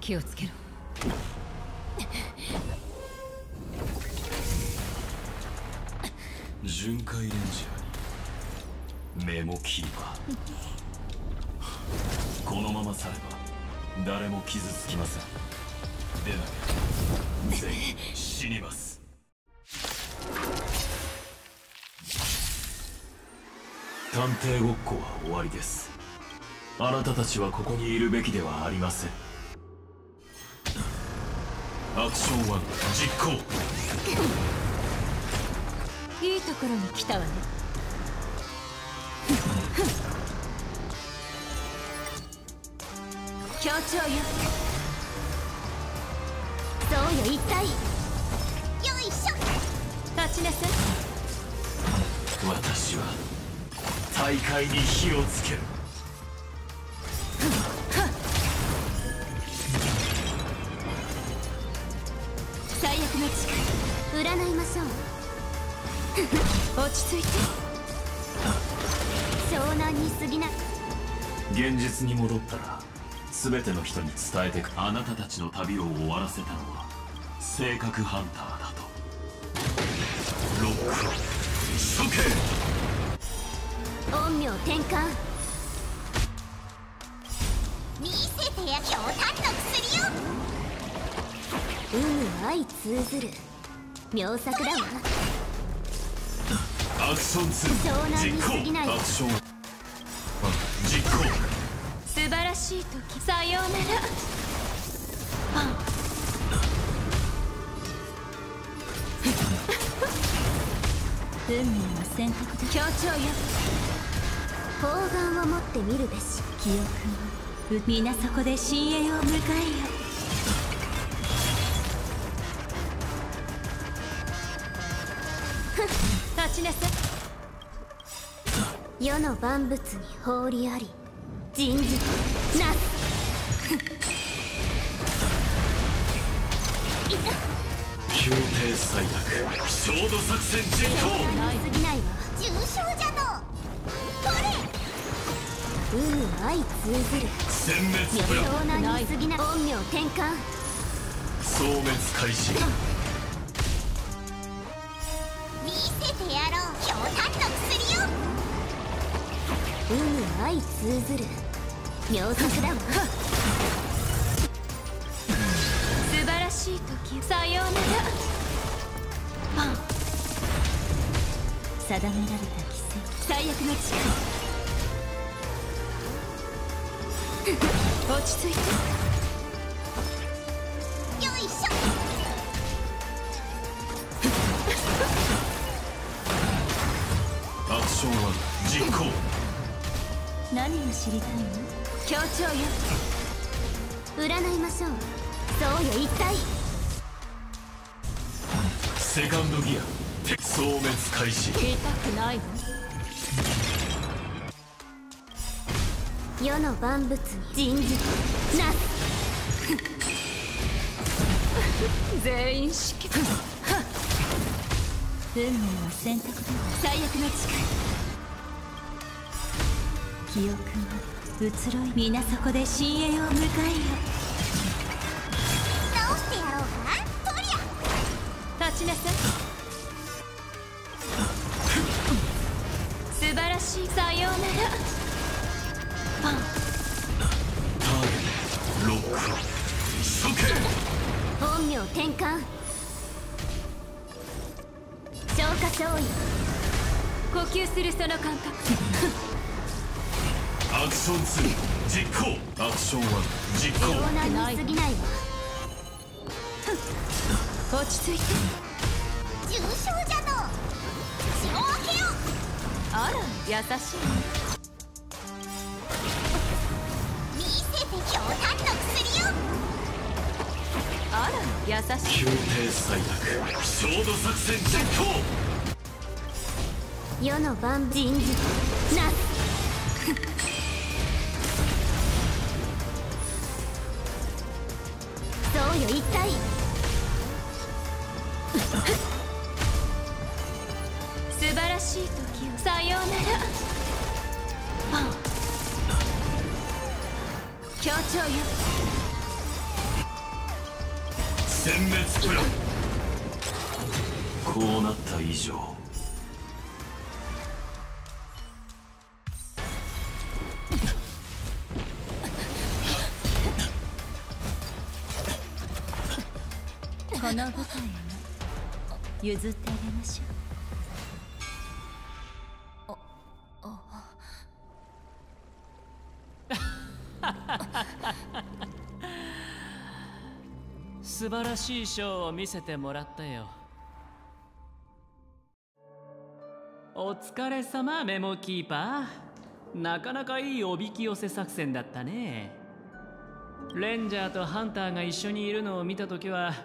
気をつけろ。 巡回レンジャーにメモキーパー。このまま去れば誰も傷つきません。でなきゃ全員死にます。探偵ごっこは終わりです。あなたたちはここにいるべきではありません。アクション1実行。 いいところに来たわね。協調よ。 そうよ、一体。よいしょ。 立ちなさい。 私は大会に火をつける。 最悪の力占いましょう。 落ち着いて。 湘南に過ぎない。 現実に戻ったら全ての人に伝えてく。あなたたちの旅を終わらせたのは性格ハンターだと。ロックオン処刑。 陰陽転換。見せてや強炭の薬よ。有無相通ずる妙作だわ。 アクション2実行。アクション1実行。 素晴らしい時。さようなら。運命の選択で。協調よ。 砲丸を持ってみるべし。 記憶を皆そこで深淵を迎えよ。立ちなさい。 世の万物に放りあり人事なす。 宮廷最悪焦土作戦実行。 過ぎないわ。重傷じゃの。これ有無相通ずる殲滅プラン。 湘南に過ぎない。陰陽転換。 消滅開始。 見せてやろう強炭の薬よ。有無相通ずる妙作だわ。 素晴らしい時。さようなら。定められた規制。最悪の力。落ち着いて。 よいしょ。 アクション1実行。 何を知りたいの。協調よ。 占いましょう。そうよ、一体。 セカンドギア消滅開始。 痛くないわ。 世の万物に人事なす。 全員死去。運命は選択だわ。最悪の力。記憶は移ろい。皆そこで深淵を迎えよ。 直してやろうかトリア。 立ちなさい。素晴らしい。さようなら。 ターゲットロックオン処刑。 陰陽転換。消化勝利。 呼吸するその感覚。 アクション2実行。アクション1実行。 湘南に過ぎないわ。 落ち着いて。 重傷じゃの。血を分けよ。 あら優しい。 見せて強炭の薬よ。 あら優しい。 宮廷最悪焦土作戦実行。 世の万人事なす。そうよ、一体。 素晴らしい時を。さようなら。協調よ。 殲滅プラン。こうなった以上この舞台を譲ってあげましょう。素晴らしいショーを見せてもらったよ。お疲れ様メモキーパー。なかなかいいおびき寄せ作戦だったね。レンジャーとハンターが一緒にいるのを見たときは